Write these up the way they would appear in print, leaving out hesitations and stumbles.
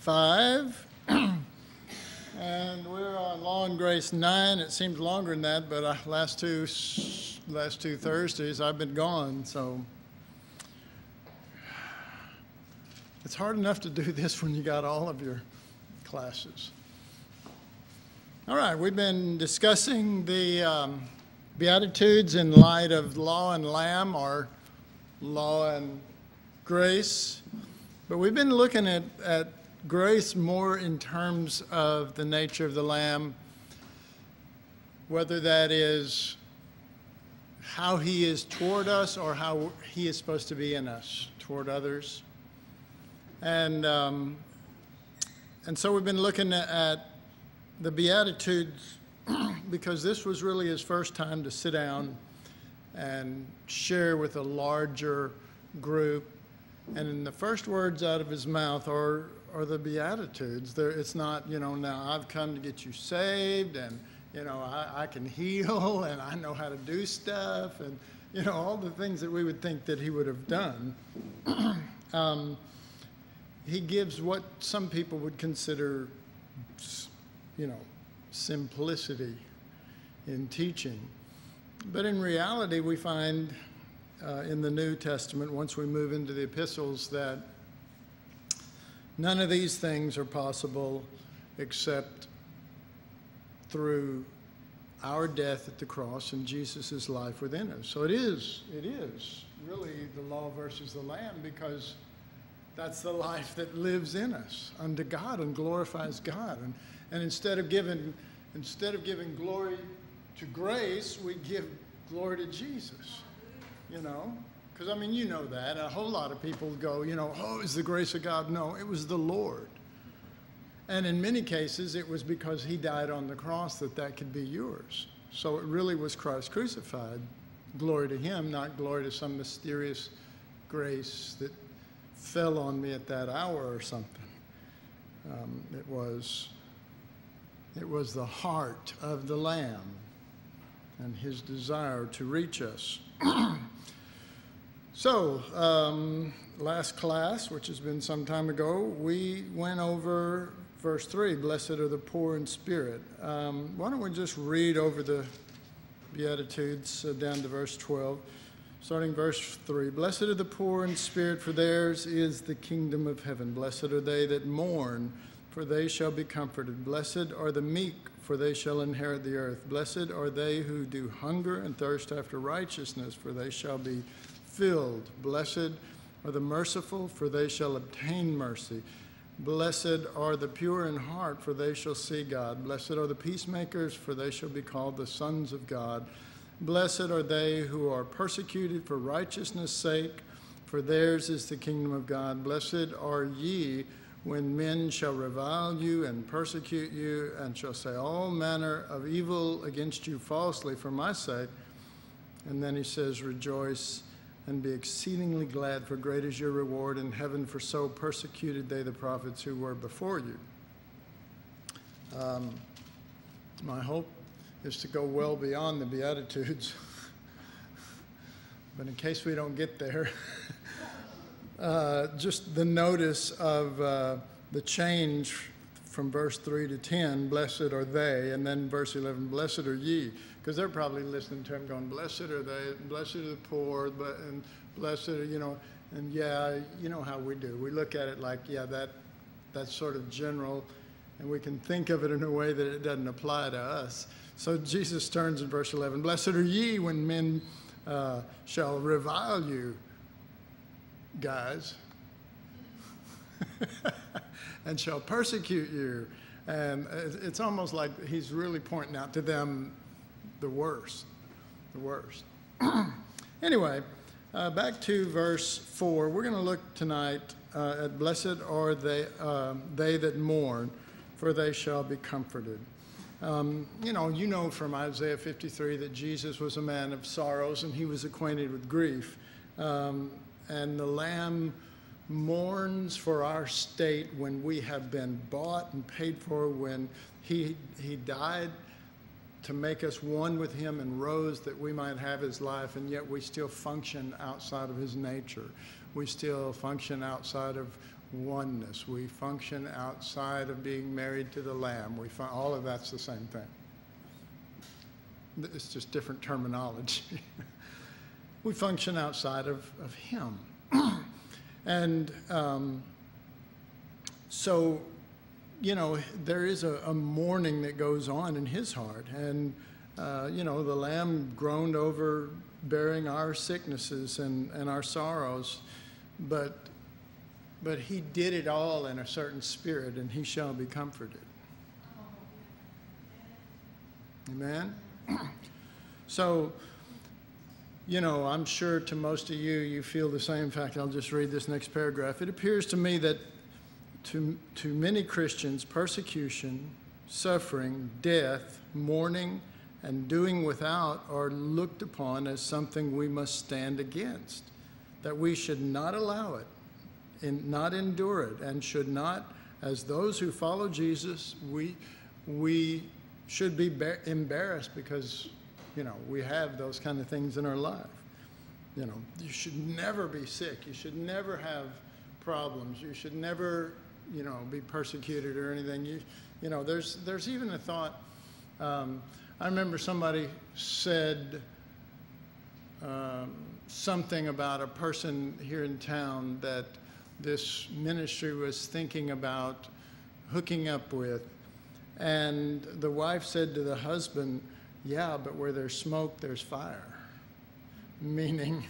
5. And we're on Law and Grace 9. It seems longer than that, but last two Thursdays I've been gone, so it's hard enough to do this when you got all of your classes. All right, we've been discussing the Beatitudes in light of Law and Lamb, or Law and Grace, but we've been looking at grace more in terms of the nature of the Lamb, whether that is how he is toward us or how he is supposed to be in us toward others. And so we've been looking at the Beatitudes because this was really his first time to sit down and share with a larger group. And in the first words out of his mouth are the Beatitudes. It's not, now I've come to get you saved, and, I can heal, and I know how to do stuff, and, all the things that we would think that he would have done. He gives what some people would consider, simplicity in teaching. But in reality, we find in the New Testament, once we move into the epistles, that none of these things are possible except through our death at the cross and Jesus' life within us. So it is really the law versus the Lamb, because that's the life that lives in us unto God and glorifies God. And instead of giving glory to grace, we give glory to Jesus. Because, you know that. A whole lot of people go, oh, it's the grace of God. No, it was the Lord. And in many cases, it was because he died on the cross that could be yours. So it really was Christ crucified. Glory to him, not glory to some mysterious grace that fell on me at that hour or something. It was the heart of the Lamb and his desire to reach us. So, last class, which has been some time ago, we went over verse 3, blessed are the poor in spirit. Why don't we just read over the Beatitudes down to verse 12, starting verse 3. Blessed are the poor in spirit, for theirs is the kingdom of heaven. Blessed are they that mourn, for they shall be comforted. Blessed are the meek, for they shall inherit the earth. Blessed are they who do hunger and thirst after righteousness, for they shall be filled. Blessed are the merciful, for they shall obtain mercy. Blessed are the pure in heart, for they shall see God. Blessed are the peacemakers, for they shall be called the sons of God. Blessed are they who are persecuted for righteousness' sake, for theirs is the kingdom of God. Blessed are ye when men shall revile you and persecute you, and shall say all manner of evil against you falsely for my sake. And then he says, rejoice and be exceedingly glad, for great is your reward in heaven, for so persecuted they the prophets who were before you. My hope is to go well beyond the Beatitudes. But in case we don't get there, just the notice of the change from verse 3 to 10, blessed are they, and then verse 11, blessed are ye. Because they're probably listening to him going, blessed are they, blessed are the poor, and blessed are, and yeah, you know how we do. We look at it like, yeah, that's sort of general, and we can think of it in a way that it doesn't apply to us. So Jesus turns in verse 11, blessed are ye when men shall revile you, guys, and shall persecute you. And it's almost like he's really pointing out to them the worst. Anyway, back to verse 4. We're going to look tonight at blessed are they that mourn, for they shall be comforted. You know from Isaiah 53 that Jesus was a man of sorrows and he was acquainted with grief. And the Lamb mourns for our state when we have been bought and paid for, when he died to make us one with him and rose that we might have his life, and yet we still function outside of his nature. We still function outside of oneness. We function outside of being married to the Lamb. All of that's the same thing. It's just different terminology. We function outside of him. And so, you know, there is a mourning that goes on in his heart. And, you know, the Lamb groaned over bearing our sicknesses and our sorrows. But he did it all in a certain spirit, and he shall be comforted. Amen? So, you know, I'm sure to most of you, you feel the same. In fact, I'll just read this next paragraph. It appears to me that to many Christians, persecution, suffering, death, mourning, and doing without are looked upon as something we must stand against, that we should not allow it, and not endure it, and should not, as those who follow Jesus, we should be embarrassed because, you know, we have those kind of things in our life. You know, you should never be sick. You should never have problems. You should never, you know, be persecuted or anything. You know, there's even a thought. I remember somebody said something about a person here in town that this ministry was thinking about hooking up with. And the wife said to the husband, yeah, but where there's smoke, there's fire. Meaning,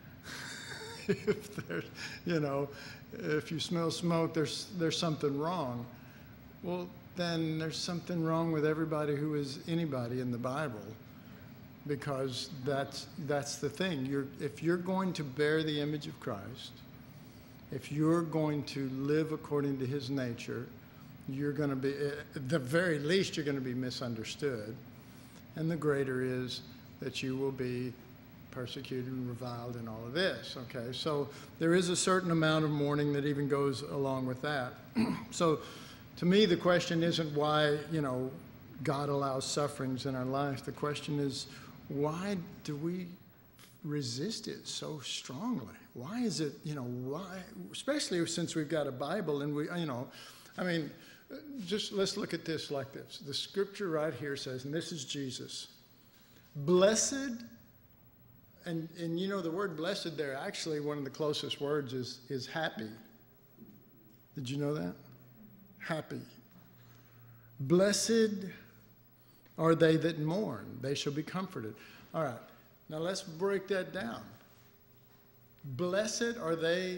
if there's, you know, if you smell smoke, there's something wrong. Well, then there's something wrong with everybody who is anybody in the Bible, because that's the thing. If you're going to bear the image of Christ, if you're going to live according to his nature, you're going to be, at the very least, you're going to be misunderstood. And the greater is that you will be persecuted and reviled and all of this, okay? So there is a certain amount of mourning that even goes along with that. So to me, the question isn't why, you know, God allows sufferings in our life. The question is, why do we resist it so strongly? Why is it, you know, why, especially since we've got a Bible and we, you know, I mean, just let's look at this like this. The scripture right here says, and this is Jesus, blessed, and you know the word blessed there, actually one of the closest words is happy. Did you know that? Happy. Blessed are they that mourn, they shall be comforted. All right, now let's break that down. Blessed are they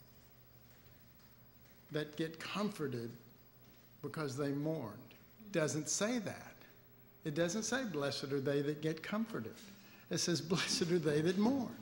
that get comforted because they mourned. It doesn't say that. It doesn't say blessed are they that get comforted. It says blessed are they that mourn.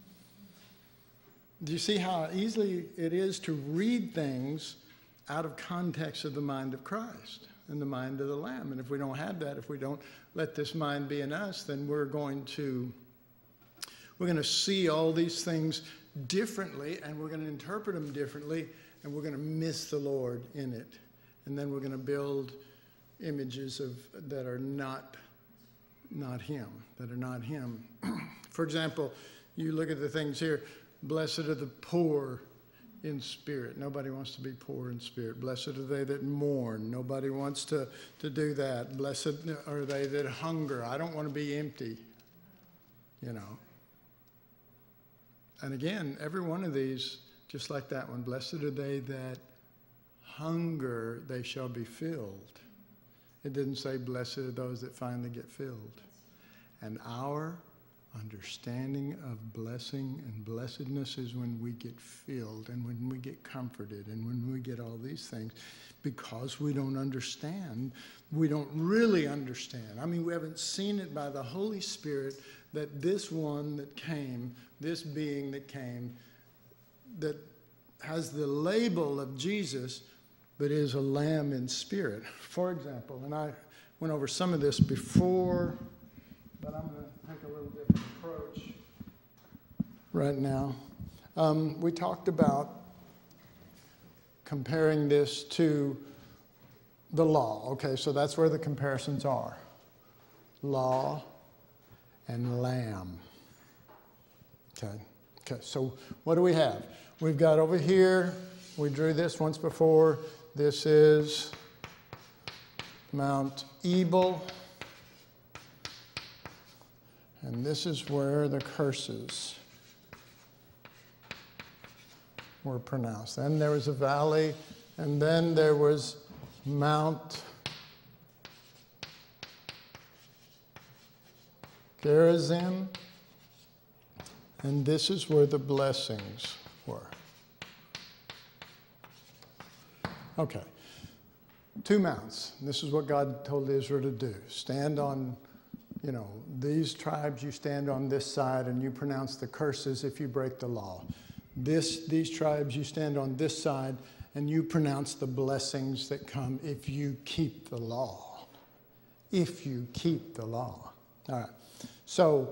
Do you see how easily it is to read things out of context of the mind of Christ and the mind of the Lamb? And if we don't have that, if we don't let this mind be in us, then we're going to see all these things differently, and we're going to interpret them differently, and we're going to miss the Lord in it. And then we're going to build images that are not him, that are not him. For example, you look at the things here, blessed are the poor in spirit. Nobody wants to be poor in spirit. Blessed are they that mourn. Nobody wants to do that. Blessed are they that hunger. I don't want to be empty, you know. And again, every one of these, just like that one, blessed are they that hunger, they shall be filled. It didn't say blessed are those that finally get filled. And our understanding of blessing and blessedness is when we get filled and when we get comforted and when we get all these things, because we don't understand. We don't really understand. I mean, we haven't seen it by the Holy Spirit that this one that came, this being that came, that has the label of Jesus, but is a lamb in spirit. For example, and I went over some of this before, but I'm going to take a little different approach right now. We talked about comparing this to the law. Okay, so that's where the comparisons are. Law and lamb. Okay, so what do we have? We've got over here We drew this once before. This is Mount Ebal. And this is where the curses were pronounced. Then there was a valley, and then there was Mount Gerizim, and this is where the blessings were. Okay, 2 mounts. This is what God told Israel to do. Stand on, these tribes, you stand on this side and you pronounce the curses if you break the law. These tribes, you stand on this side and you pronounce the blessings that come if you keep the law. If you keep the law. All right. So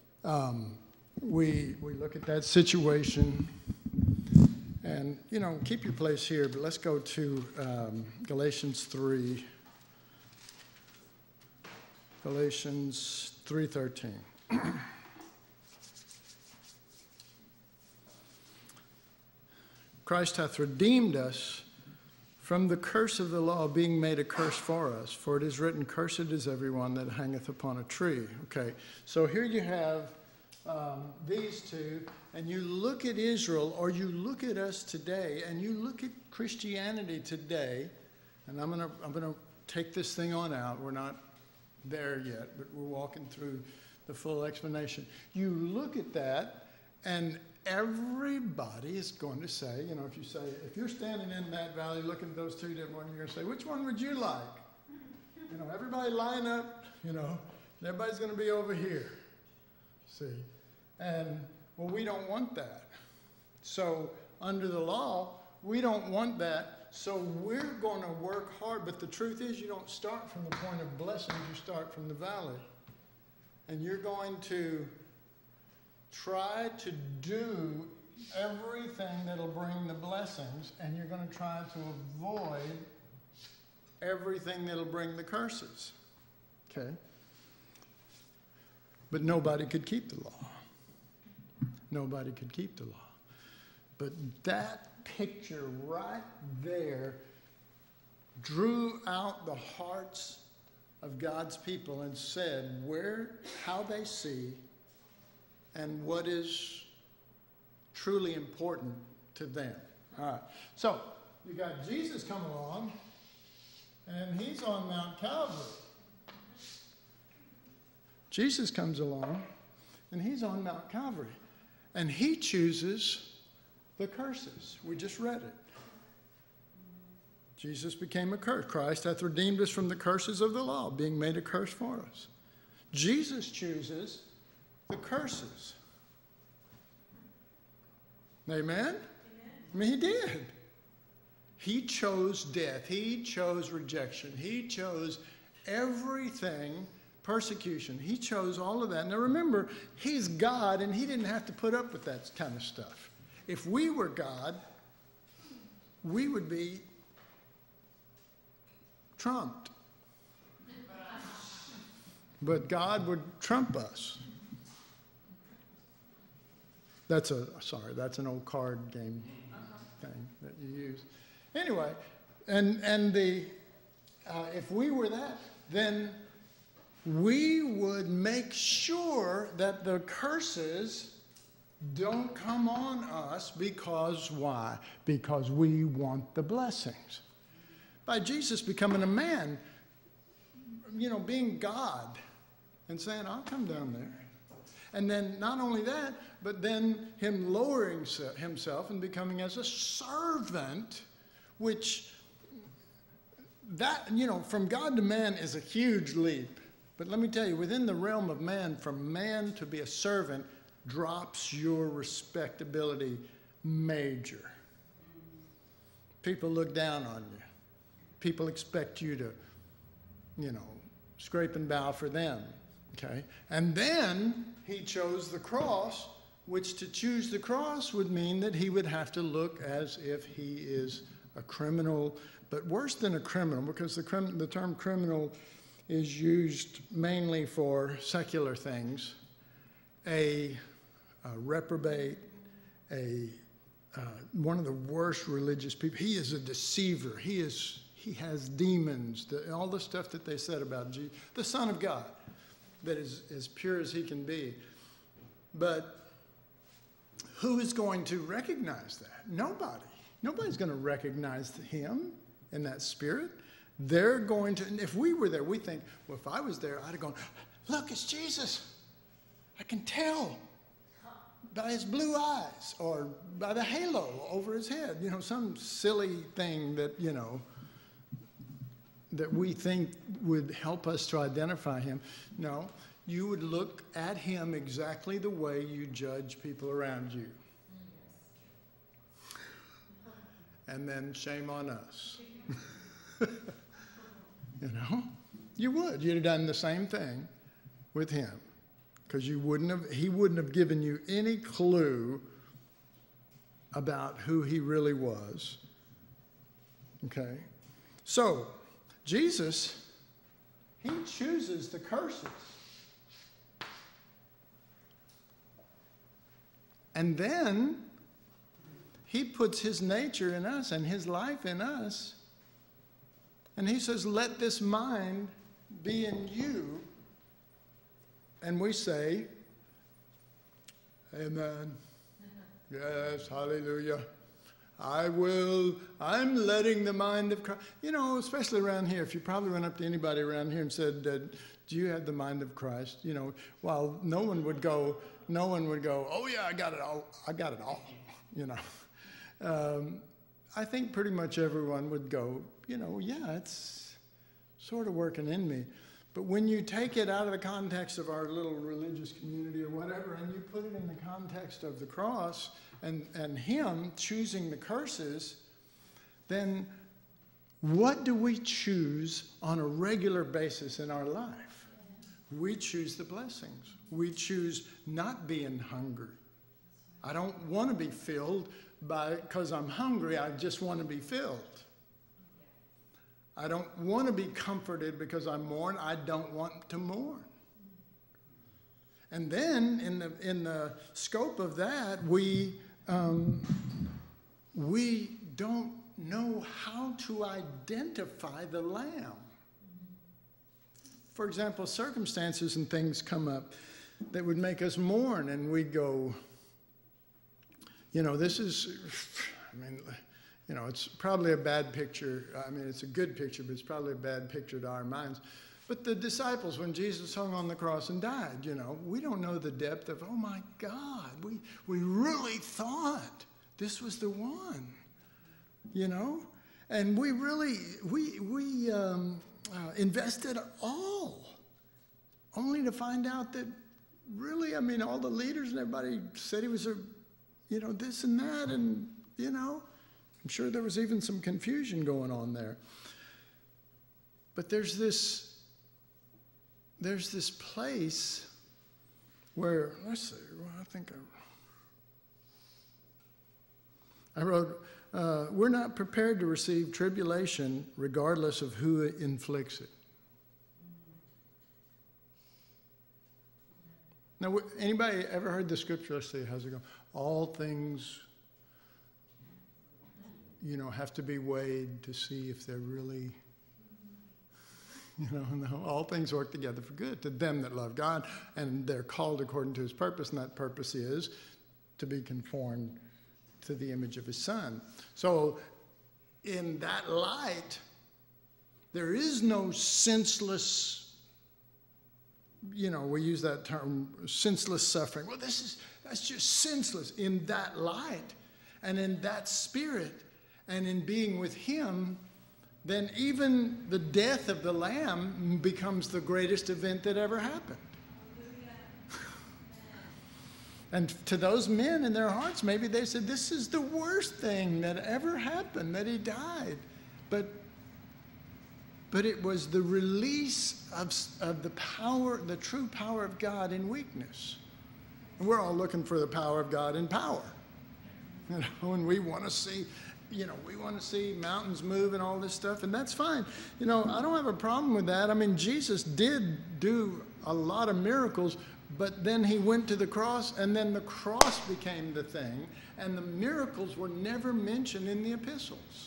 we look at that situation, and keep your place here, but let's go to Galatians 3. Galatians 3:13. Christ hath redeemed us from the curse of the law, being made a curse for us. For it is written, cursed is everyone that hangeth upon a tree. Okay, so here you have these two, and you look at Israel, or you look at us today, and you look at Christianity today, and I'm gonna take this thing on out. We're not there yet, but we're walking through the full explanation. You look at that, and everybody is going to say, if you're standing in that valley looking at those 2 different ones, you're going to say, which one would you like? Everybody line up, everybody's going to be over here. See? And, well, we don't want that. So, under the law, we don't want that. So, we're going to work hard. But the truth is, you don't start from the point of blessings, you start from the valley. And you're going to try to do everything that'll bring the blessings, and you're going to try to avoid everything that'll bring the curses. Okay? But nobody could keep the law. Nobody could keep the law. But that picture right there drew out the hearts of God's people and said how they see and what is truly important to them. All right. So, you got Jesus come along, and he's on Mount Calvary. Jesus comes along, and he's on Mount Calvary. And he chooses the curses. We just read it. Jesus became a curse. Christ hath redeemed us from the curses of the law, being made a curse for us. Jesus chooses the curses. Amen? I mean, he did. He chose death. He chose rejection. He chose everything, persecution. He chose all of that. Now remember, he's God, and he didn't have to put up with that kind of stuff. If we were God, we would be trumped. But God would trump us. That's an old card game thing that you use. Anyway, if we were that, then we would make sure that the curses don't come on us, because why? Because we want the blessings. By Jesus becoming a man, being God, and saying, I'll come down there. And then not only that, but then him lowering himself and becoming as a servant, which that, from God to man is a huge leap. But let me tell you, within the realm of man, from man to be a servant drops your respectability major. People look down on you. People expect you to, scrape and bow for them. Okay? And then he chose the cross, which to choose the cross would mean that he would have to look as if he is a criminal, but worse than a criminal, because the term criminal is used mainly for secular things, a reprobate, a one of the worst religious people. He is a deceiver. He has demons. All the stuff that they said about Jesus, the Son of God, that is as pure as he can be. But who is going to recognize that? Nobody. Nobody's going to recognize him in that spirit. They're going to, and if we were there, we think, well, if I was there, I'd have gone, look, it's Jesus. I can tell by his blue eyes or by the halo over his head. You know, some silly thing that, you know, that we think would help us to identify him. No, you would look at him exactly the way you judge people around you. And then shame on us. You know, you would. You'd have done the same thing with him, because he wouldn't have given you any clue about who he really was. Okay, so Jesus, he chooses the curses, and then he puts his nature in us and his life in us. And he says, let this mind be in you. And we say, amen. Yes, hallelujah. I'm letting the mind of Christ. You know, especially around here, if you probably went up to anybody around here and said, do you have the mind of Christ? You know, while no one would go, oh yeah, I got it all, you know. I think pretty much everyone would go, you know, yeah, it's sort of working in me. But when you take it out of the context of our little religious community or whatever, and you put it in the context of the cross and him choosing the curses, then what do we choose on a regular basis in our life? We choose the blessings. We choose not being hungry. I don't want to be filled because I'm hungry. I just want to be filled. I don't want to be comforted because I mourn. I don't want to mourn. And then in the scope of that, we don't know how to identify the Lamb. For example, circumstances and things come up that would make us mourn, and we'd go, you know, this is, I mean, you know, it's probably a bad picture. I mean, it's a good picture, but it's probably a bad picture to our minds. But the disciples, when Jesus hung on the cross and died, you know, we don't know the depth of, oh my God, we really thought this was the one, you know? And we really, we invested all, only to find out that really, I mean, all the leaders and everybody said he was a, you know, this and that, and, you know, I'm sure there was even some confusion going on there. But there's this place where, let's see, well, I think I wrote, we're not prepared to receive tribulation regardless of who inflicts it. Now, anybody ever heard the scripture? Let's see, how's it go? All things, you know, have to be weighed to see if they're really, you know, no, all things work together for good to them that love God, and they're called according to his purpose, and that purpose is to be conformed to the image of his Son. So in that light, there is no senseless, you know, we use that term, senseless suffering. Well, that's just senseless. In that light and in that spirit and in being with him, then even the death of the Lamb becomes the greatest event that ever happened. And to those men in their hearts, maybe they said, this is the worst thing that ever happened, that he died. But it was the release of the power, the true power of God in weakness. And we're all looking for the power of God in power. You know, and we want to see, you know, we want to see mountains move and all this stuff, and that's fine. You know, I don't have a problem with that. I mean, Jesus did do a lot of miracles, But then he went to the cross, and then the cross became the thing, and the miracles were never mentioned in the epistles.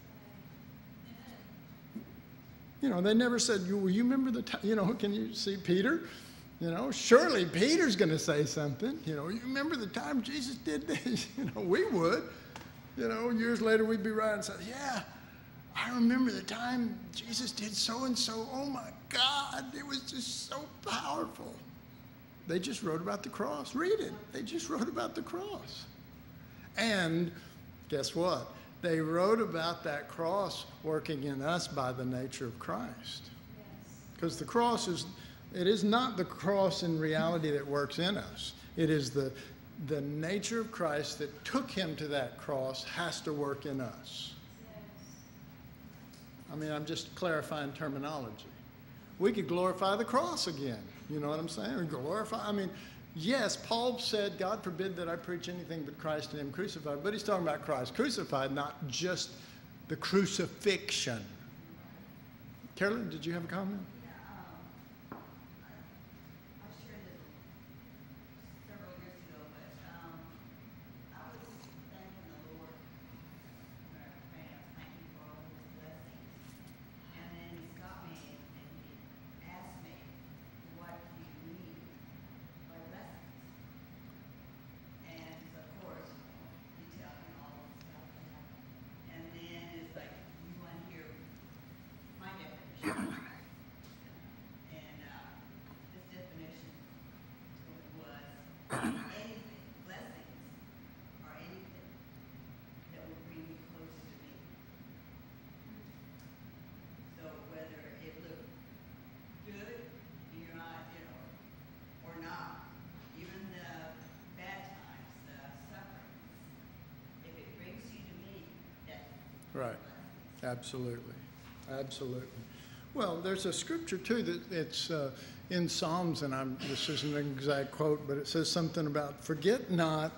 You know, they never said, you remember the time, you know, can you see Peter? You know, surely Peter's going to say something. You know, you remember the time Jesus did this? You know, we would. You know, years later we'd be writing and say, yeah, I remember the time Jesus did so and so. Oh my God, it was just so powerful. They just wrote about the cross. Read it. They just wrote about the cross. And guess what? They wrote about that cross working in us by the nature of Christ. Because the cross it is not the cross in reality that works in us. It is the nature of Christ that took him to that cross has to work in us. I mean, I'm just clarifying terminology. We could glorify the cross again. You know what I'm saying? Or glorify. I mean, yes, Paul said, God forbid that I preach anything but Christ and him crucified. But he's talking about Christ crucified, not just the crucifixion. Carolyn, did you have a comment? Right. Absolutely. Absolutely. Well, there's a scripture, too, that it's in Psalms, and this isn't an exact quote, but it says something about, forget not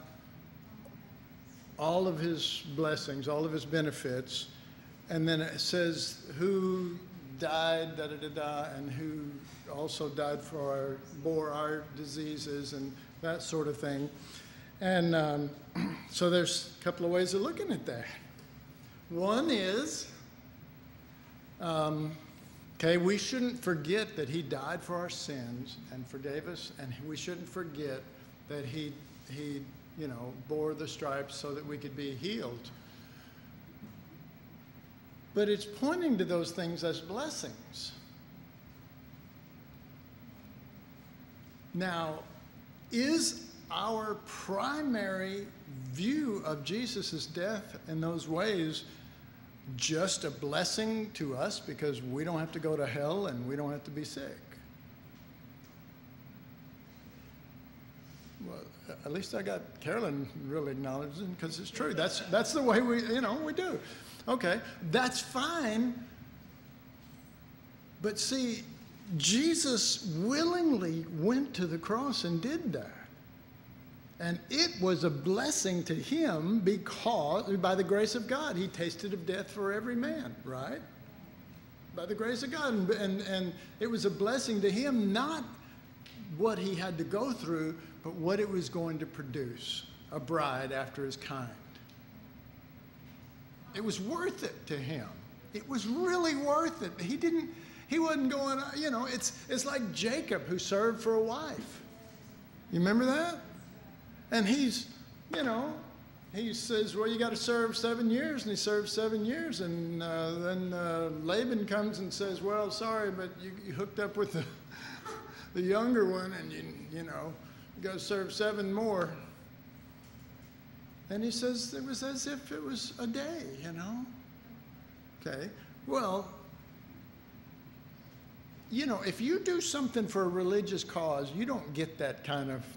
all of his blessings, all of his benefits, and then it says who died, and who also died bore our diseases and that sort of thing. And so there's a couple of ways of looking at that. One is, we shouldn't forget that he died for our sins and forgave us, and we shouldn't forget that he bore the stripes so that we could be healed. But it's pointing to those things as blessings. Now, is our primary view of Jesus' death in those ways just a blessing to us because we don't have to go to hell and we don't have to be sick? Well, at least I got Carolyn really acknowledging, because it's true. That's the way we do. Okay, that's fine. But see, Jesus willingly went to the cross and did that. And it was a blessing to him because, by the grace of God, he tasted of death for every man, right? By the grace of God. And it was a blessing to him, not what he had to go through, but what it was going to produce, a bride after his kind. It was worth it to him. It was really worth it. He wasn't going, it's like Jacob who served for a wife. You remember that? And he says, well, you got to serve 7 years. And he served 7 years. And then Laban comes and says, well, sorry, but you hooked up with the younger one, and you got to serve 7 more. And he says it was as if it was a day, Okay, well, if you do something for a religious cause, you don't get that kind of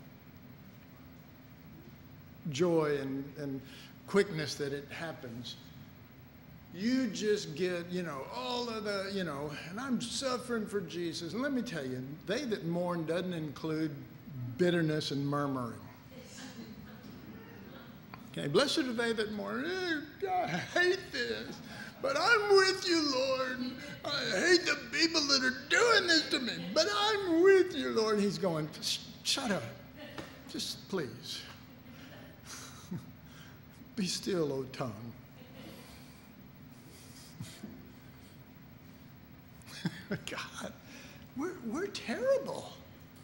joy and quickness that it happens. You just get, all of the, and I'm suffering for Jesus. And let me tell you, they that mourn doesn't include bitterness and murmuring. Okay, blessed are they that mourn. I hate this, but I'm with you, Lord. I hate the people that are doing this to me, but I'm with you, Lord. He's going, Shut up. Just please. Be still, O tongue. God, we're terrible.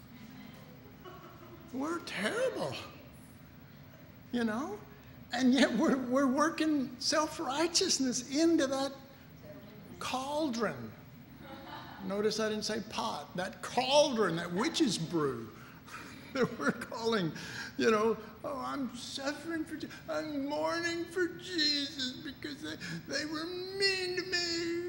We're terrible. You know? And yet we're working self-righteousness into that cauldron. Notice I didn't say pot. That cauldron, that witch's brew that we're calling, you know, oh, I'm suffering for, I'm mourning for Jesus because they were mean to me.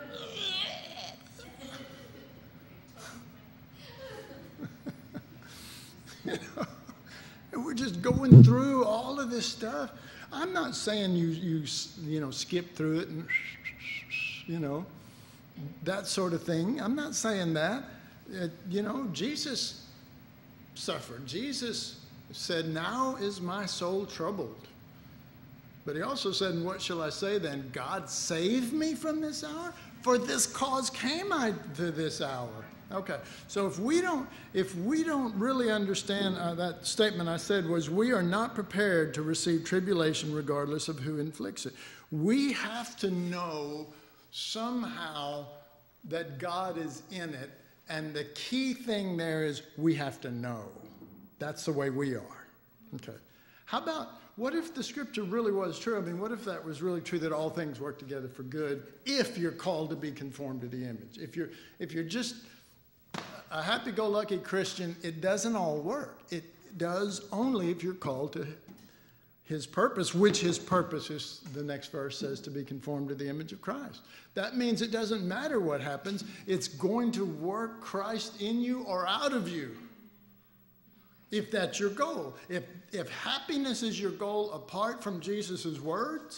You know, and we're just going through all of this stuff. I'm not saying you know, skip through it and, you know, that sort of thing. I'm not saying that. You know, Jesus suffered. Jesus said, now is my soul troubled. But he also said, and what shall I say then? God save me from this hour? For this cause came I to this hour. Okay, so if we don't really understand that statement I said was, we are not prepared to receive tribulation regardless of who inflicts it. We have to know somehow that God is in it, and the key thing there is we have to know. That's the way we are. Okay. How about, what if the scripture really was true? I mean, what if that was really true, that all things work together for good if you're called to be conformed to the image? If you're just a happy-go-lucky Christian, it doesn't all work. It does only if you're called to his purpose, which his purpose is, the next verse says, to be conformed to the image of Christ. That means it doesn't matter what happens. It's going to work Christ in you or out of you, if that's your goal. If happiness is your goal apart from Jesus' words,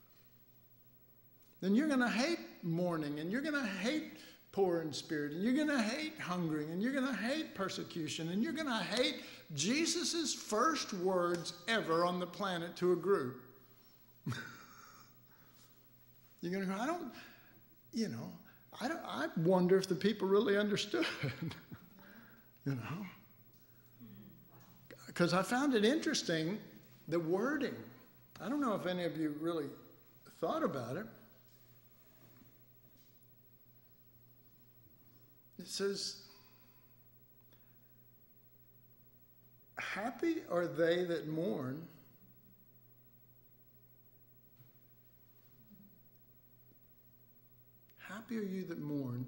then you're going to hate mourning, and you're going to hate poor in spirit, and you're going to hate hungering, and you're going to hate persecution, and you're going to hate Jesus' first words ever on the planet to a group. You're going to go, I wonder if the people really understood, you know. Because I found it interesting, the wording. I don't know if any of you really thought about it. It says, happy are they that mourn, happy are you that mourn,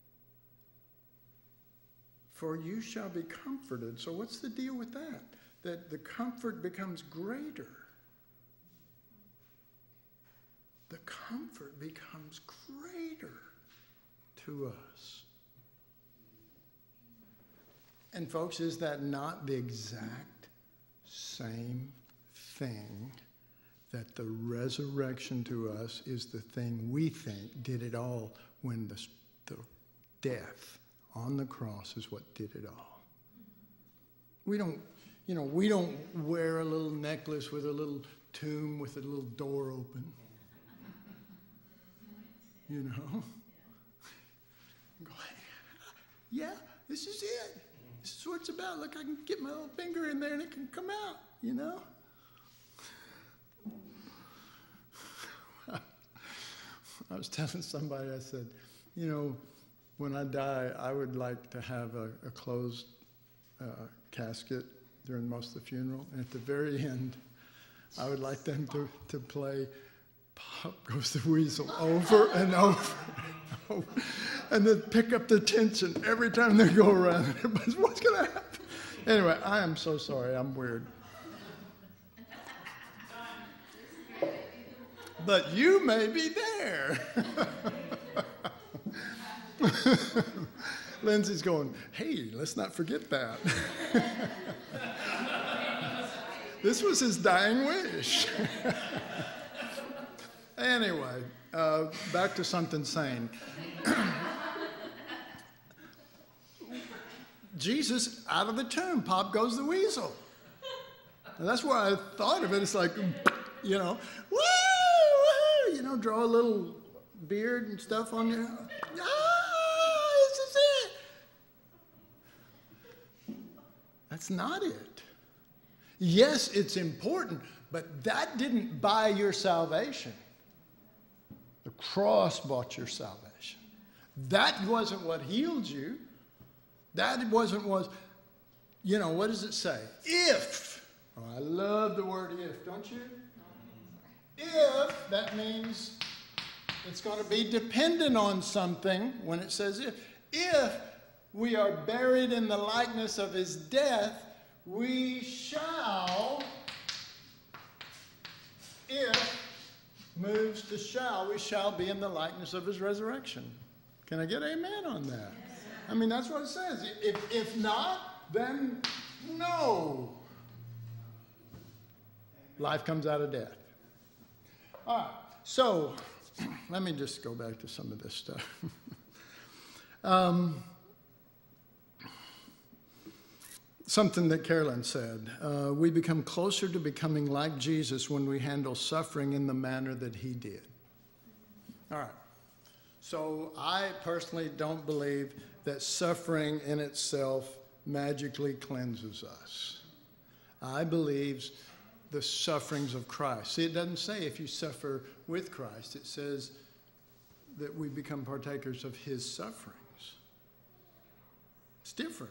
for you shall be comforted. So what's the deal with that? That the comfort becomes greater. The comfort becomes greater to us. And folks, is that not the exact same thing that the resurrection to us is the thing we think did it all, when the death on the cross is what did it all? We don't wear a little necklace with a little tomb with a little door open. You know? Go, yeah, this is it. This is what it's about. Look, I can get my little finger in there and it can come out, you know? I was telling somebody, I said, you know, when I die, I would like to have a closed casket during most of the funeral. And at the very end, I would like them to play Pop Goes the Weasel over and over and over. And then pick up the tension every time they go around. Everybody's, what's going to happen? Anyway, I am so sorry. I'm weird. But you may be there. Lindsay's going, hey, let's not forget that. This was his dying wish. Anyway, back to something sane. Jesus out of the tomb, pop goes the weasel. And that's why I thought of it. It's like, you know, woo, woo, you know, draw a little beard and stuff on you. Ah, this is it. That's not it. Yes, it's important, but that didn't buy your salvation. The cross bought your salvation. That wasn't what healed you. That wasn't what, what does it say? If. Oh, I love the word if, don't you? If, that means it's going to be dependent on something when it says if. If we are buried in the likeness of his death, we shall, if moves to shall, we shall be in the likeness of his resurrection. Can I get amen on that? I mean, that's what it says. If not, then no. Life comes out of death. All right, so let me just go back to some of this stuff. Something that Carolyn said, we become closer to becoming like Jesus when we handle suffering in the manner that he did. All right. So I personally don't believe that suffering in itself magically cleanses us. I believe the sufferings of Christ. See, it doesn't say if you suffer with Christ. It says that we become partakers of his sufferings. It's different.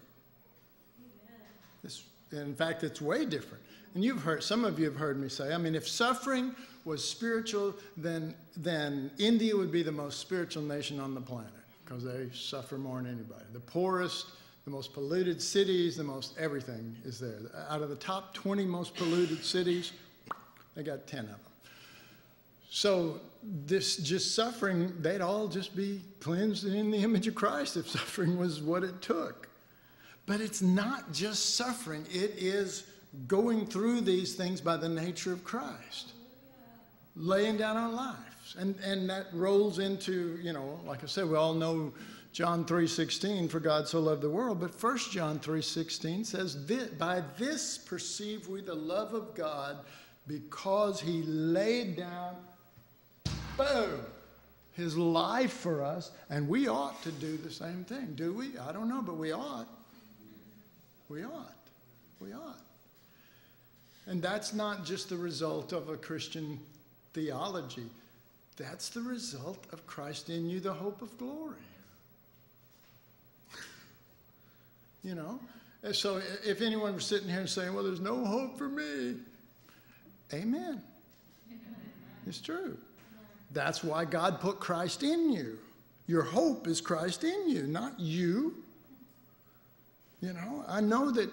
In fact, it's way different. And some of you have heard me say, I mean, if suffering was spiritual, then India would be the most spiritual nation on the planet because they suffer more than anybody. The poorest, the most polluted cities, the most everything is there. Out of the top 20 most polluted cities, they got 10 of them. So this just suffering, they'd all just be cleansed in the image of Christ if suffering was what it took. But it's not just suffering. It is going through these things by the nature of Christ. Laying down our lives. And that rolls into, like I said, we all know John 3:16, for God so loved the world. But 1 John 3:16 says, by this perceive we the love of God because he laid down, boom, his life for us. And we ought to do the same thing. Do we? I don't know, but we ought. We ought. We ought. And that's not just the result of a Christian theology. That's the result of Christ in you, the hope of glory. So if anyone was sitting here and saying, well, there's no hope for me. Amen. It's true. That's why God put Christ in you. Your hope is Christ in you, not you. I know that,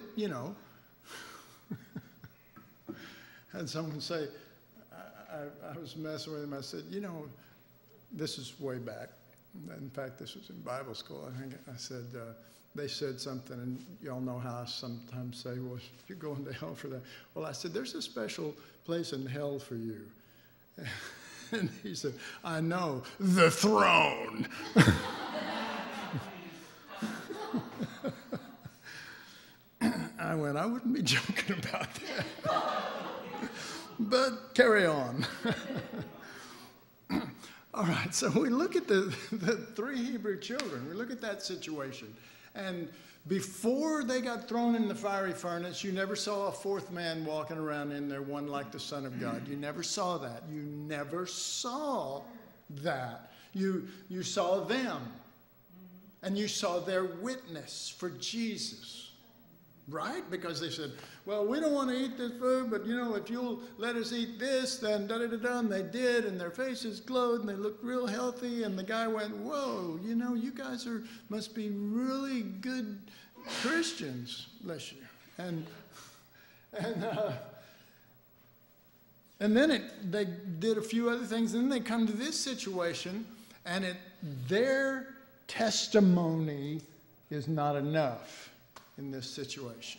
had someone say, I was messing with him. I said, this is way back. In fact, this was in Bible school. I said, they said something, and y'all know how I sometimes say, well, you're going to hell for that. Well, I said, there's a special place in hell for you. And he said, I know, the throne. I went, I wouldn't be joking about that. But carry on. All right, so we look at the three Hebrew children. We look at that situation. And before they got thrown in the fiery furnace, you never saw a fourth man walking around in there, one like the Son of God. You never saw that. You never saw that. You saw them. And you saw their witness for Jesus. Right? Because they said, well, we don't want to eat this food, but, if you'll let us eat this, then da-da-da-da, and they did, and their faces glowed, and they looked real healthy, and the guy went, whoa, you guys must be really good Christians, bless you. And then they did a few other things, and then they come to this situation, and their testimony is not enough in this situation.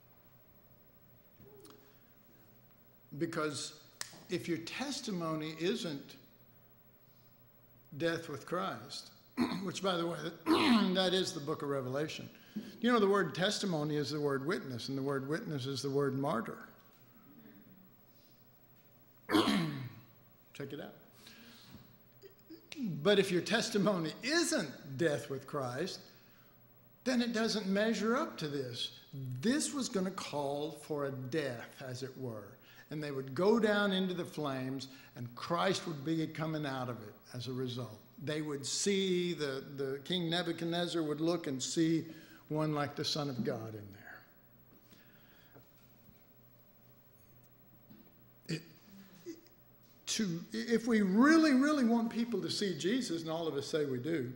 Because if your testimony isn't death with Christ, which, by the way, that is the book of Revelation. The word testimony is the word witness, and the word witness is the word martyr. Check it out. But if your testimony isn't death with Christ, then it doesn't measure up to this. This was going to call for a death, as it were. And they would go down into the flames, and Christ would be coming out of it as a result. They would see, the King Nebuchadnezzar would look and see one like the Son of God in there. If we really, really want people to see Jesus, and all of us say we do,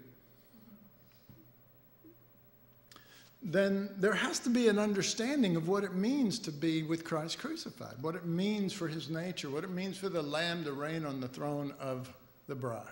then there has to be an understanding of what it means to be with Christ crucified, what it means for his nature, what it means for the Lamb to reign on the throne of the bride.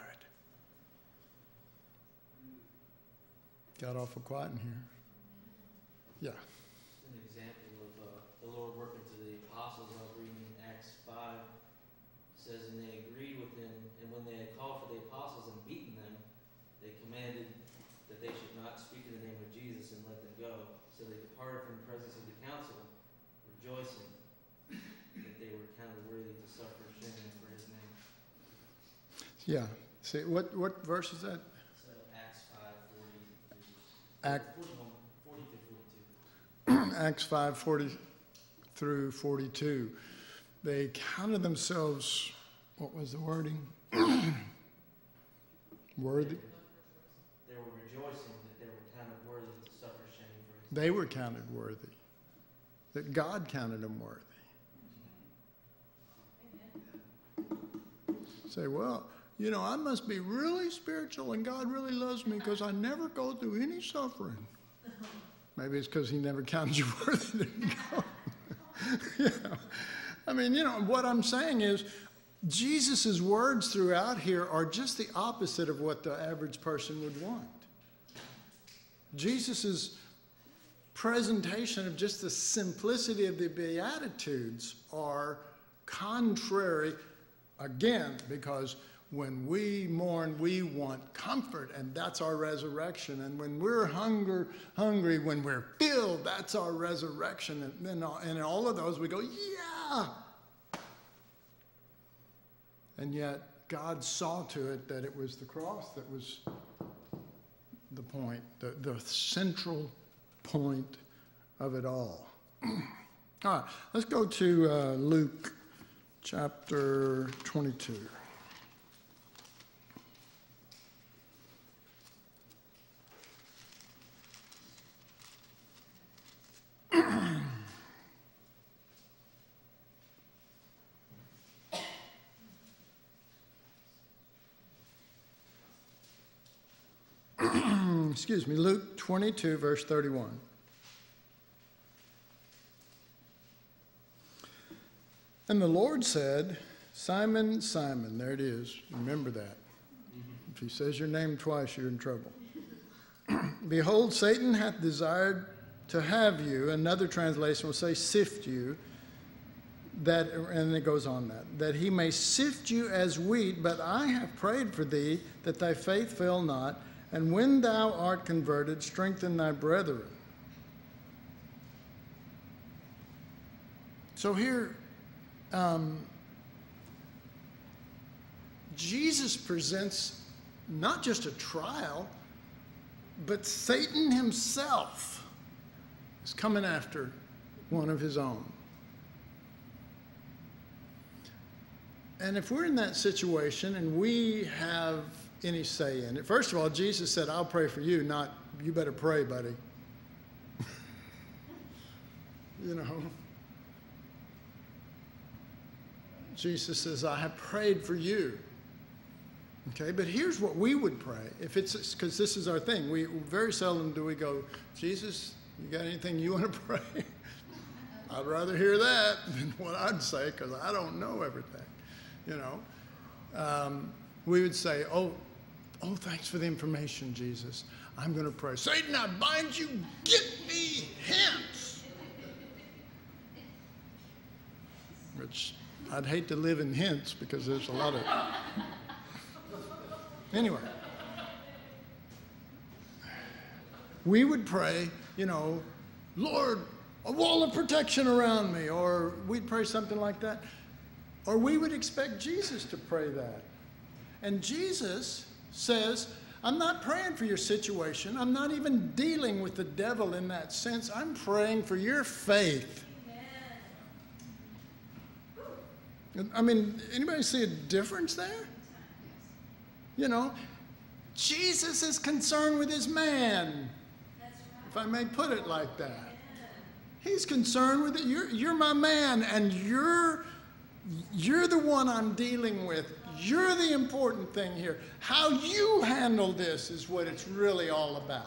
Got awful quiet in here. Yeah. An example of the Lord working to the apostles, I was reading in Acts 5, says, and they agreed with him, and when they had called for the apostles and beaten them, they commanded that they should not speak in the name of Jesus and let them go. So they departed from the presence of the council, rejoicing that they were counted worthy to suffer shame for his name. Yeah. See, what verse is that? So Acts 5:40 to 42. Acts 5:40 through 42. They counted themselves, what was the wording? Worthy. They were rejoicing that they were counted worthy to suffer shame for his name. They were counted worthy. That God counted them worthy. Say, well, you know, I must be really spiritual and God really loves me because I never go through any suffering. Maybe it's because he never counted you worthy to go. You know, I mean, you know, what I'm saying is Jesus' words throughout here are just the opposite of what the average person would want. Jesus' presentation of just the simplicity of the Beatitudes are contrary, again, because when we mourn, we want comfort, and that's our resurrection. And when we're hungry, when we're filled, that's our resurrection. And then in all of those, we go, yeah! And yet, God saw to it that it was the cross that was the point, the central point of it all. All right, let's go to Luke chapter 22. Excuse me, Luke 22, verse 31. And the Lord said, Simon, Simon, there it is, remember that. If he says your name twice, you're in trouble. Behold, Satan hath desired to have you, another translation will say sift you, that, and it goes on that he may sift you as wheat, but I have prayed for thee that thy faith fail not, and when thou art converted, strengthen thy brethren. So here, Jesus presents not just a trial, but Satan himself is coming after one of his own. And if we're in that situation and we have any say in it, first of all, Jesus said, I'll pray for you, not you better pray, buddy. You know, Jesus says, I have prayed for you. Okay, but here's what we would pray. If it's, because this is our thing. We very seldom do we go, Jesus, you got anything you want to pray? I'd rather hear that than what I'd say, because I don't know everything. You know, we would say, oh, thanks for the information, Jesus. I'm going to pray. Satan, I bind you, get thee hence. Which I'd hate to live in hence because there's a lot of... Anyway. We would pray, you know, Lord, a wall of protection around me. Or we'd pray something like that. Or we would expect Jesus to pray that. And Jesus says, I'm not praying for your situation. I'm not even dealing with the devil in that sense. I'm praying for your faith. Amen. I mean, anybody see a difference there? You know, Jesus is concerned with his man, if I may put it like that. He's concerned with it. You're my man, and you're the one I'm dealing with. You're the important thing here. How you handle this is what it's really all about.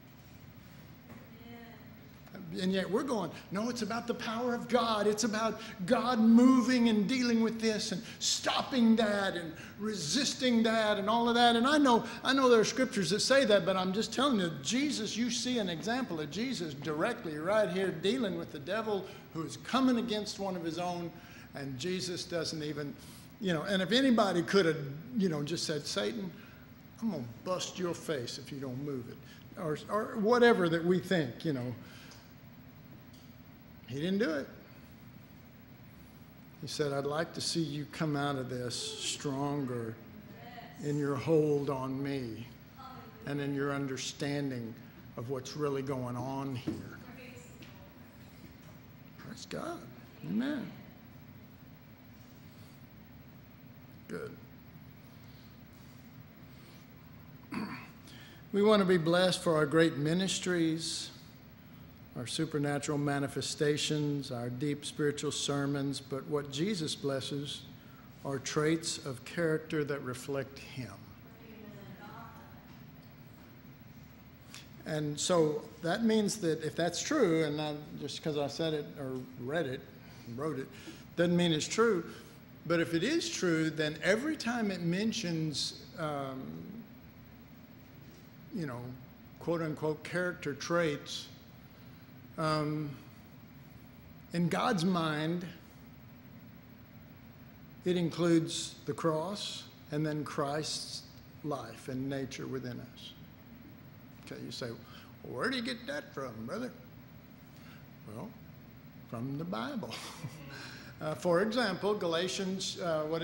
And yet we're going, no, it's about the power of God. It's about God moving and dealing with this and stopping that and resisting that and all of that. And I know there are scriptures that say that, but I'm just telling you, Jesus, you see an example of Jesus directly right here dealing with the devil who is coming against one of his own, and Jesus doesn't even, and if anybody could have, just said, Satan, I'm going to bust your face if you don't move it, or whatever that we think, He didn't do it. He said, I'd like to see you come out of this stronger in your hold on me and in your understanding of what's really going on here. Praise God. Amen. Good. We want to be blessed for our great ministries, our supernatural manifestations, our deep spiritual sermons, but what Jesus blesses are traits of character that reflect him. And so that means that if that's true, and not just because I said it or read it, wrote it, doesn't mean it's true, but if it is true, then every time it mentions, quote unquote character traits, in God's mind, it includes the cross and then Christ's life and nature within us. Okay, you say, well, where do you get that from, brother? Well, from the Bible. For example, Galatians,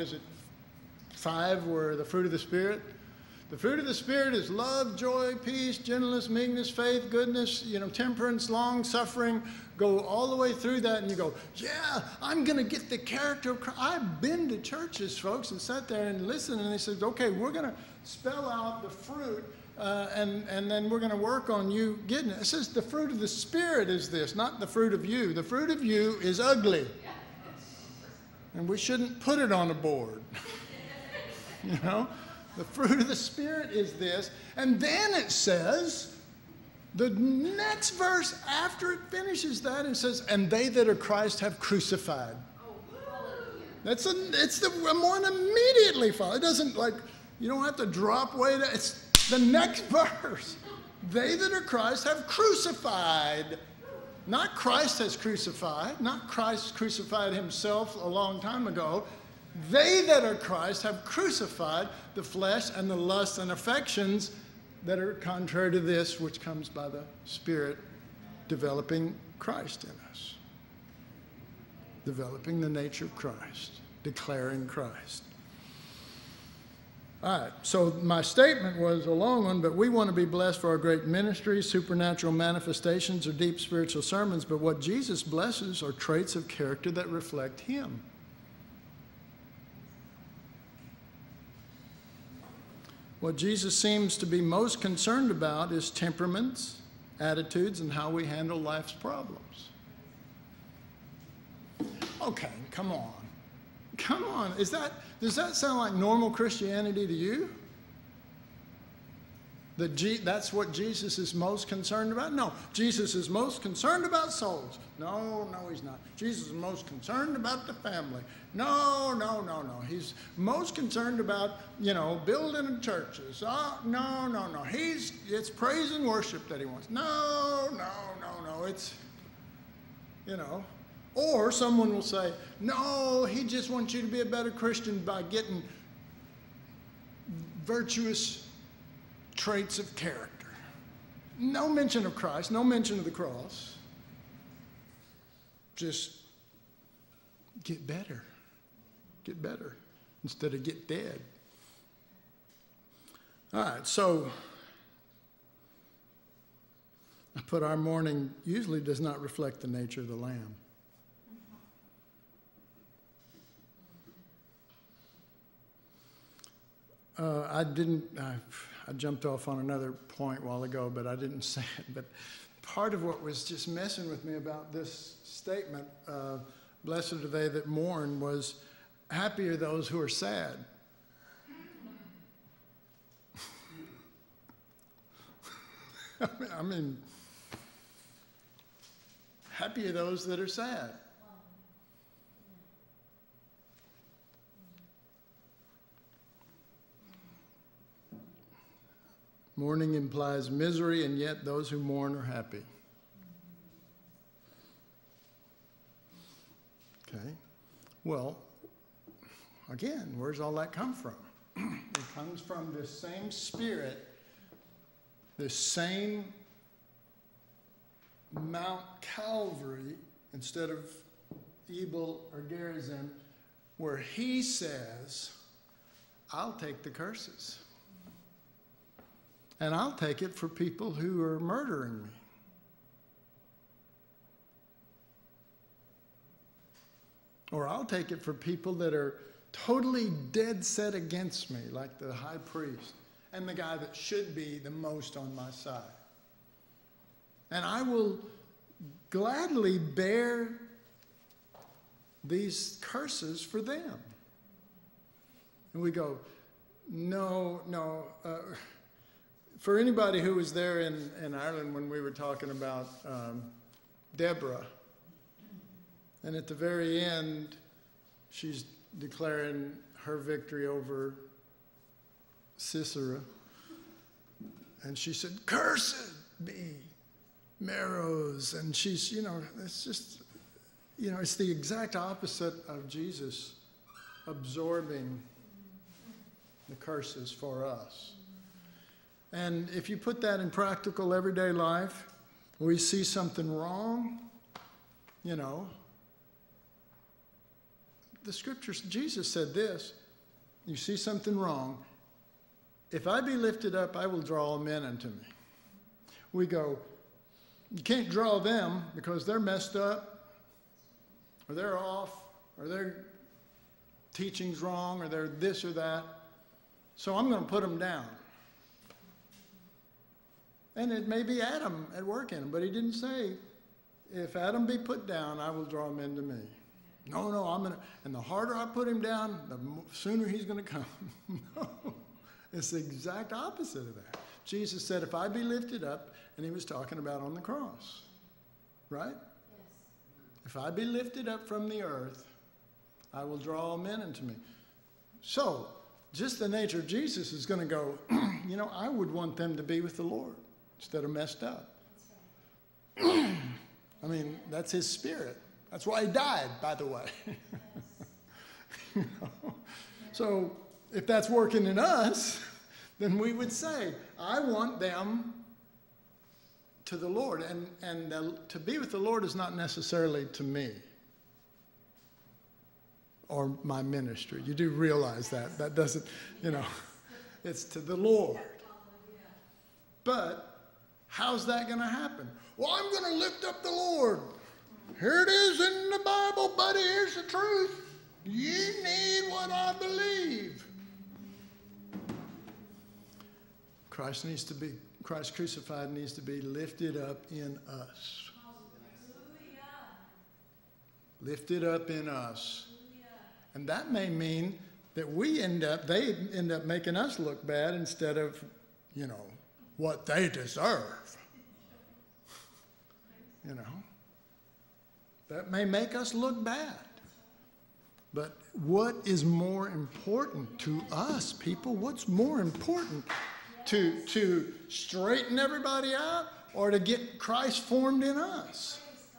5, where the fruit of the Spirit. The fruit of the Spirit is love, joy, peace, gentleness, meekness, faith, goodness, temperance, long-suffering. Go all the way through that and you go, yeah, I'm going to get the character of Christ. I've been to churches, folks, and sat there and listened, and they said, okay, we're going to spell out the fruit, and then we're going to work on you getting it. It says the fruit of the Spirit is this, not the fruit of you. The fruit of you is ugly. And we shouldn't put it on a board. The fruit of the Spirit is this. And then it says, the next verse after it finishes that, it says, and they that are Christ have crucified. It's the one immediately followed. It doesn't you don't have to drop way down. It's the next verse. They that are Christ have crucified. Not Christ has crucified. Not Christ crucified himself a long time ago. They that are Christ have crucified the flesh and the lusts and affections that are contrary to this, which comes by the Spirit developing Christ in us. Developing the nature of Christ. Declaring Christ. All right, so my statement was a long one, but we want to be blessed for our great ministries, supernatural manifestations, or deep spiritual sermons, but what Jesus blesses are traits of character that reflect him. What Jesus seems to be most concerned about is temperaments, attitudes, and how we handle life's problems. Okay, come on. Come on. Does that sound like normal Christianity to you? That's what Jesus is most concerned about? No, Jesus is most concerned about souls. No, he's not. Jesus is most concerned about the family. No. He's most concerned about, building churches. No. It's praise and worship that he wants. No. It's, Or someone will say, no, he just wants you to be a better Christian by getting virtuous traits of character. No mention of Christ, no mention of the cross. Just get better. Get better instead of get dead. All right, so I put our mourning usually does not reflect the nature of the Lamb. I jumped off on another point a while ago, but I didn't say it. But part of what was just messing with me about this statement, blessed are they that mourn, was happy are those who are sad. I mean, happy are those that are sad. Mourning implies misery, and yet those who mourn are happy. Okay. Well, again, where's all that come from? It comes from this same spirit, this same Mount Calvary, instead of Ebal or Gerizim, where he says, I'll take the curses. And I'll take it for people who are murdering me. Or I'll take it for people that are totally dead set against me, like the high priest and the guy that should be the most on my side. And I will gladly bear these curses for them. And we go, no. For anybody who was there in Ireland when we were talking about Deborah, and at the very end, she's declaring her victory over Sisera. And she said, cursed be Meroz. And she's, it's just, it's the exact opposite of Jesus absorbing the curses for us. And if you put that in practical everyday life, we see something wrong, the scriptures, Jesus said this, you see something wrong, if I be lifted up, I will draw all men unto me. We go, you can't draw them because they're messed up, or they're off, or their teaching's wrong, or they're this or that, so I'm going to put them down. And it may be Adam at work in him, but he didn't say, if Adam be put down, I will draw men to me. No, I'm going to, and the harder I put him down, the sooner he's going to come. No, it's the exact opposite of that. Jesus said, if I be lifted up, and he was talking about on the cross, right? Yes. If I be lifted up from the earth, I will draw all men unto me. So, just the nature of Jesus is going to go, I would want them to be with the Lord instead of messed up. Right. I mean, that's his spirit. That's why he died, by the way. So if that's working in us, then we would say, I want them to the Lord. And to be with the Lord is not necessarily to me or my ministry. You do realize that. That doesn't, it's to the Lord. But how's that going to happen? Well, I'm going to lift up the Lord. Here it is in the Bible, buddy. Here's the truth. You need what I believe. Christ crucified needs to be lifted up in us. Lifted up in us. And that may mean that they end up making us look bad instead of, what they deserve. That may make us look bad. But what is more important to us, people? What's more important? To straighten everybody out or to get Christ formed in us?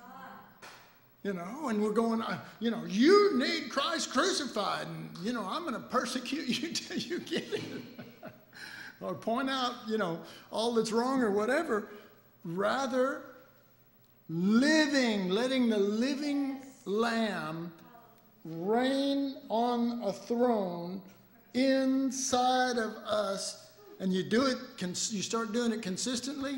And we're going, you need Christ crucified, and, I'm going to persecute you till you get it. Or point out, all that's wrong or whatever. Rather, letting the living Lamb reign on a throne inside of us and you do it, you start doing it consistently,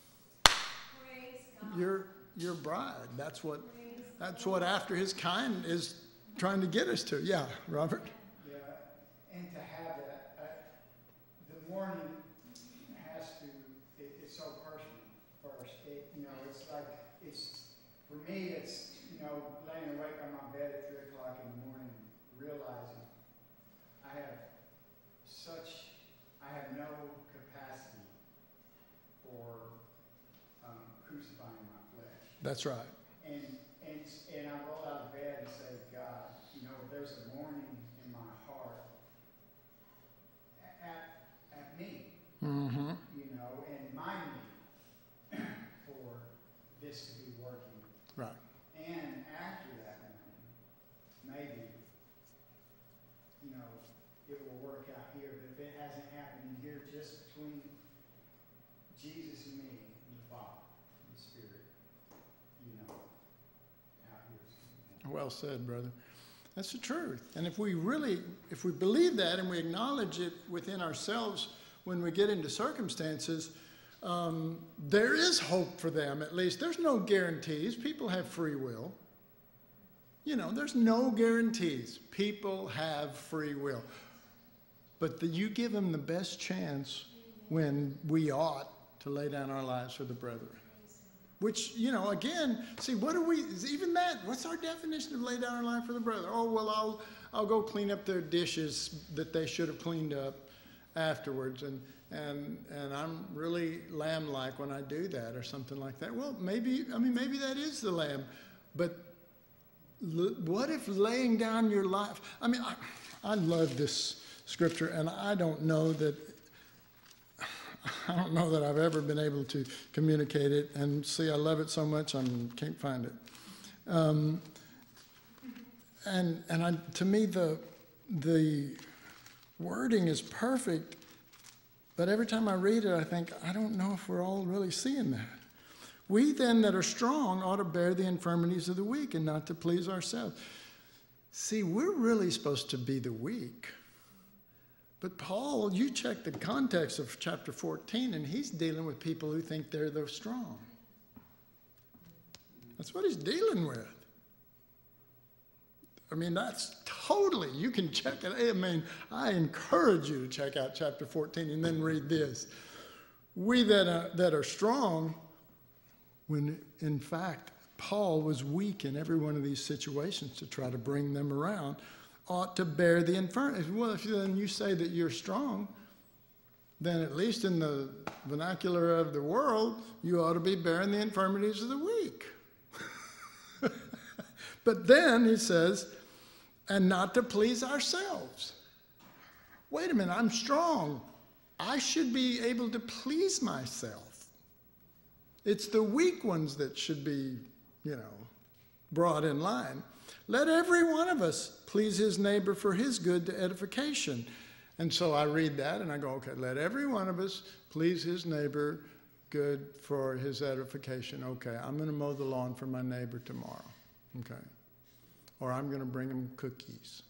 your bride. That's what after his kind is trying to get us to. Yeah, Robert? Yeah, and to have that, the mourning has to, it's so personal first. It's like, for me, it's, laying awake on my bed at 3 o'clock in the morning, realizing I have no capacity for crucifying my flesh. That's right. And I roll out of bed and say, God, there's a mourning in my heart at me, Mm-hmm. and my need for this to be working. Right. And after that mourning, maybe, it will work out here. But if it hasn't happened in here, just between Jesus and me, and the Father, and the Spirit, out here. Well said, brother. That's the truth. And if we believe that and we acknowledge it within ourselves when we get into circumstances, there is hope for them, at least. There's no guarantees. People have free will. There's no guarantees. People have free will. But you give them the best chance when we ought to lay down our lives for the brethren. Which, again, see, what's our definition of lay down our life for the brethren? Oh, well, I'll go clean up their dishes that they should have cleaned up afterwards, and I'm really lamb-like when I do that or something like that. Well, maybe that is the lamb, but what if laying down your life? I love this scripture, and I don't know that I've ever been able to communicate it. And see, I love it so much, I can't find it. To me, the wording is perfect, but every time I read it, I think, I don't know if we're all really seeing that. We then that are strong ought to bear the infirmities of the weak and not to please ourselves. See, we're really supposed to be the weak. But Paul, you check the context of chapter 14, and he's dealing with people who think they're the strong. That's what he's dealing with. That's totally, you can check it. I encourage you to check out chapter 14 and then read this. We that are strong, when in fact Paul was weak in every one of these situations to try to bring them around, ought to bear the infirmity. Well, if then you say that you're strong, then at least in the vernacular of the world, you ought to be bearing the infirmities of the weak. But then he says, and not to please ourselves. Wait a minute, I'm strong. I should be able to please myself. It's the weak ones that should be, brought in line. Let every one of us please his neighbor for his good to edification. And so I read that and I go, okay, let every one of us please his neighbor good for his edification. Okay, I'm going to mow the lawn for my neighbor tomorrow. Okay. Or I'm going to bring him cookies.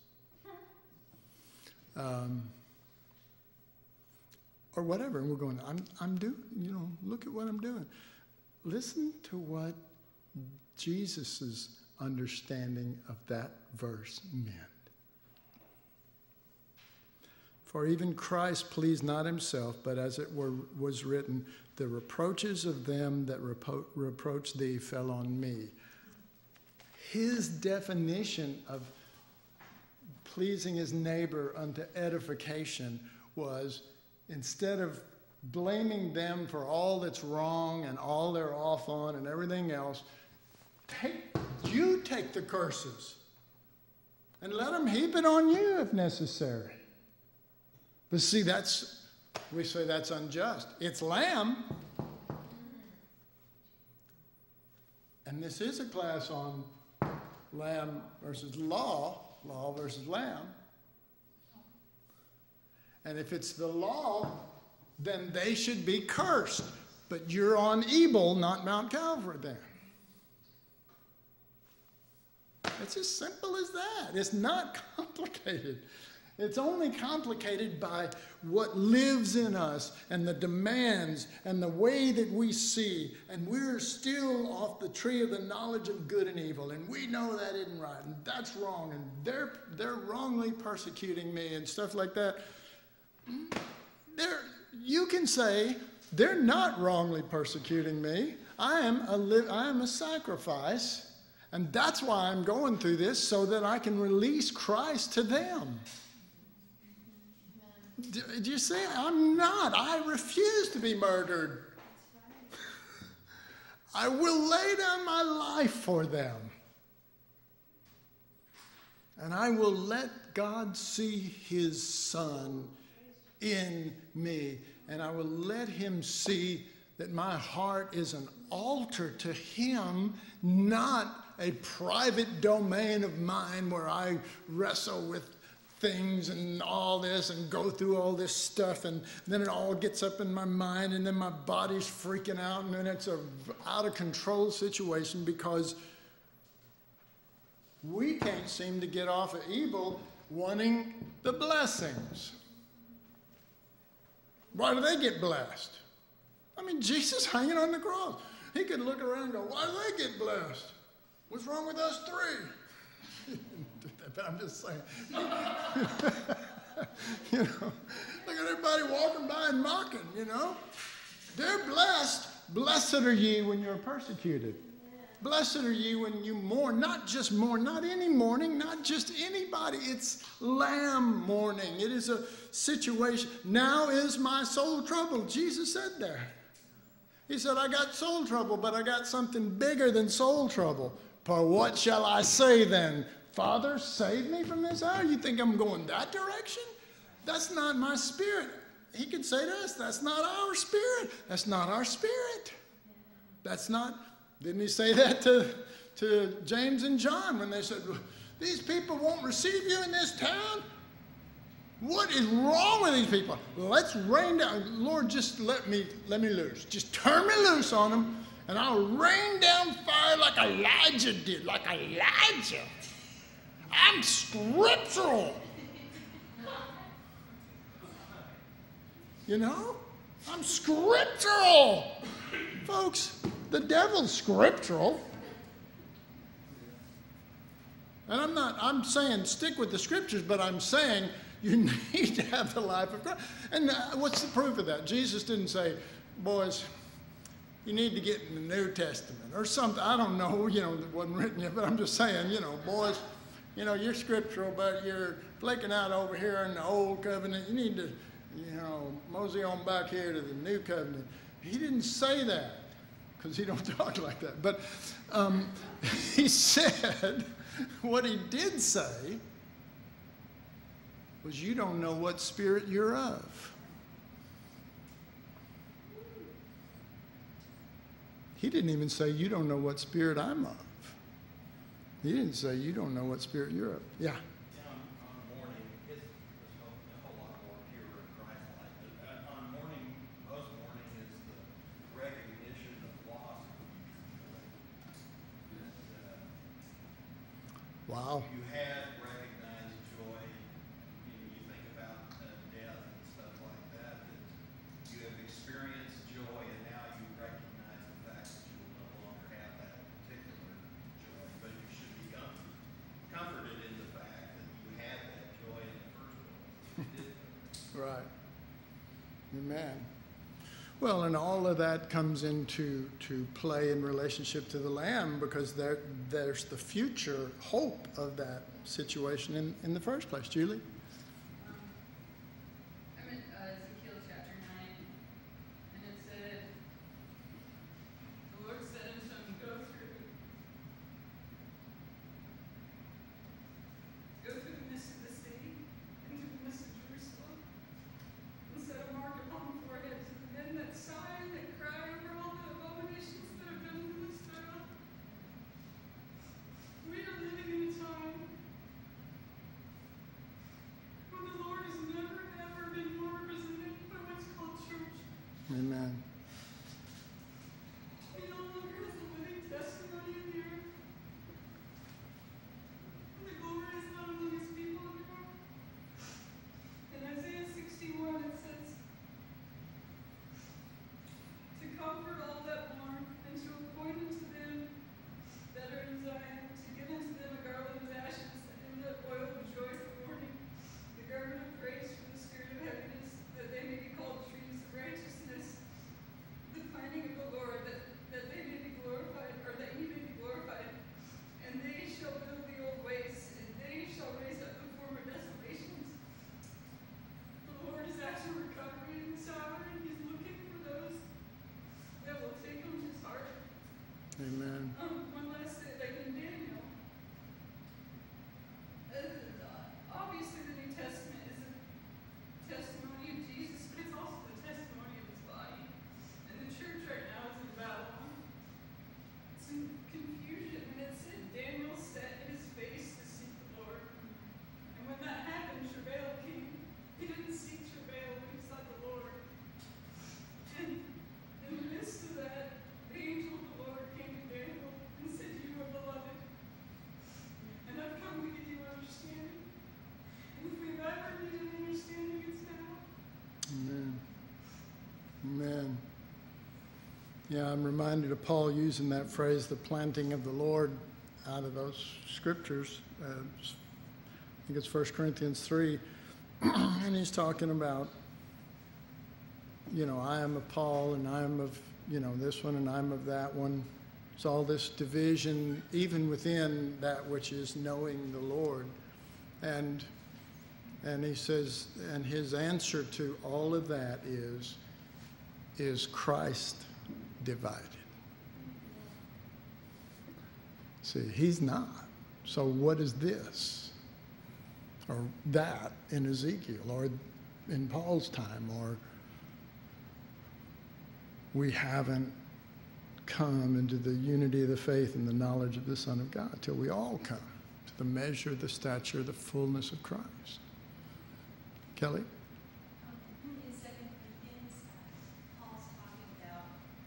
Or whatever. And we're going, I'm doing, look at what I'm doing. Listen to what Jesus' understanding of that verse meant. For even Christ pleased not himself, but as it was written, the reproaches of them that reproach thee fell on me. His definition of pleasing his neighbor unto edification was, instead of blaming them for all that's wrong and all they're off on and everything else, take the curses and let them heap it on you if necessary. But see, we say that's unjust. It's lamb. And this is a class on lamb versus law versus lamb. And if it's the law, then they should be cursed. But you're on Ebal, not Mount Calvary then. It's as simple as that. It's not complicated. It's only complicated by what lives in us and the demands and the way that we see. And we're still off the tree of the knowledge of good and evil. And we know that isn't right. And that's wrong. And they're wrongly persecuting me and stuff like that. You can say, they're not wrongly persecuting me. I am a sacrifice. And that's why I'm going through this, so that I can release Christ to them. Do you see? I'm not. I refuse to be murdered. I will lay down my life for them. And I will let God see his Son in me. And I will let him see that my heart is an altar to him, not a private domain of mine where I wrestle with things and all this and go through all this stuff, and then it all gets up in my mind, and then my body's freaking out, and then it's a out of control situation because we can't seem to get off of evil wanting the blessings. Why do they get blessed? I mean, Jesus hanging on the cross. He could look around and go, why do they get blessed? What's wrong with us three? But I'm just saying. You know, look at everybody walking by and mocking, you know. They're blessed. Blessed are ye when you're persecuted. Blessed are ye when you mourn. Not just mourn, not any mourning, not just anybody. It's lamb mourning. It is a situation. Now is my soul troubled. Jesus said there. He said, I got soul trouble, but I got something bigger than soul trouble. For what shall I say then? Father, save me from this hour. You think I'm going that direction? That's not my spirit. He could say to us, that's not our spirit. That's not our spirit. That's not, didn't he say that to James and John when they said, these people won't receive you in this town? What is wrong with these people? Let's rain down. Lord, just let me loose. Just turn me loose on them, and I'll rain down fire like Elijah did, like Elijah. I'm scriptural. You know? I'm scriptural. Folks, the devil's scriptural. And I'm saying stick with the scriptures, but I'm saying you need to have the life of Christ. And what's the proof of that? Jesus didn't say, boys, you need to get in the New Testament or something. I don't know, you know, it wasn't written yet, but I'm just saying, you know, boys, you know, you're scriptural, but you're flaking out over here in the old covenant. You need to, you know, mosey on back here to the new covenant. He didn't say that because he don't talk like that. But he said, what he did say was, you don't know what spirit you're of. He didn't even say, you don't know what spirit I'm of. He didn't say, you don't know what spirit you're of. Yeah. On mourning, it's a whole lot more pure and Christ-like. But on mourning, most mourning is the recognition of loss. Wow. You have recognized joy. You think about death and stuff like that, that you have experienced joy, and now you recognize the fact that you will no longer have that particular joy. But you should be comforted in the fact that you had that joy in the first place. Right. Amen. Well, and all of that comes into play in relationship to the Lamb, because there's the future hope of that situation in the first place. Julie? I'm in Ezekiel chapter 9, and it said, the Lord said unto him, go through the midst of the city, into the midst of Jerusalem, and set a mark upon the foreheads of the men that sigh and that cry over all the abominations that are done in this town. We are living in a time Amen. One last thing, like in Daniel, obviously the New Testament is a testimony of Jesus, but it's also the testimony of his body. And the church right now is in Babylon. It's in confusion, and it said Daniel set his face to seek the Lord. And when that happened, travail came. He didn't seek travail, but he sought the Lord. And in the midst of that, the angel of the Lord came to Daniel and said, "You are beloved, and I've come to give you understanding. And if we've ever needed understanding, it's now." Amen. Amen. Yeah, I'm reminded of Paul using that phrase, the planting of the Lord, out of those scriptures. I think it's 1 Corinthians 3. And he's talking about, I am of Paul, and I am of, this one, and I'm of that one. It's all this division, even within that which is knowing the Lord. And he says, and his answer to all of that is Christ divided. See, he's not. So what is this? Or that in Ezekiel, or in Paul's time, or we haven't come into the unity of the faith and the knowledge of the Son of God till we all come to the measure, the stature, the fullness of Christ. Kelly? In 2 Corinthians, Paul's talking about,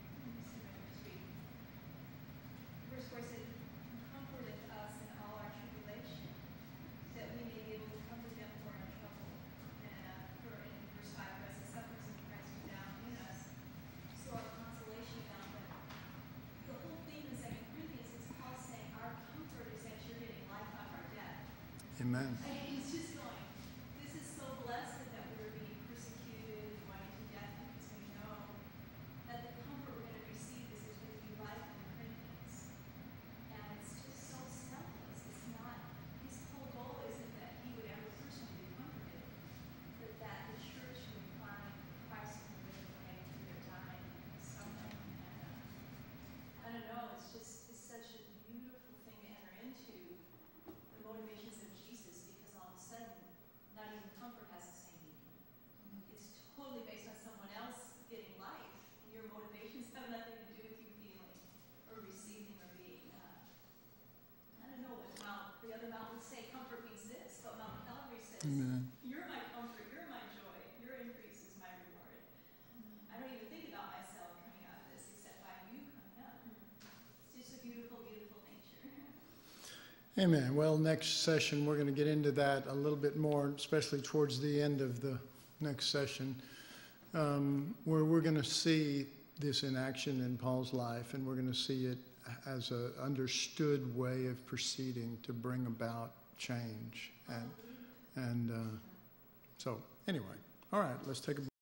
verse 4 said, "He comforteth us in all our tribulation, that we may be able to comfort them who are in trouble." And in verse 5, "For as the sufferings of Christ are down in us, so our consolation abound." But the whole theme in 2 Corinthians is Paul saying, our comfort is that you're getting life out of our death. Amen. And he's just going, this is so blessed that we're being persecuted and going to death, because we know that the comfort we're going to receive is there's going to be life in the Corinthians. And it's just so selfless. It's not, his whole goal isn't that he would ever personally be comforted, but that the church would find Christ in the living way through their time and suffering. And I don't know, it's such a beautiful thing to enter into, the motivations of Jesus, because all of a sudden, not even comfort has the same meaning. It's totally based on someone else getting life, and your motivations have nothing to do with you feeling or receiving or being, I don't know what the other mount would say, comfort means this, but Mount Calvary says, Amen. you're my comfort, you're my joy, your increase is my reward. I don't even think about myself coming out of this except by you coming out. It's just a beautiful, beautiful nature. Amen. Well, next session, we're going to get into that a little bit more, especially towards the end of the next session, where we're going to see this in action in Paul's life, and we're going to see it as an understood way of proceeding to bring about change. And so, anyway, all right, let's take a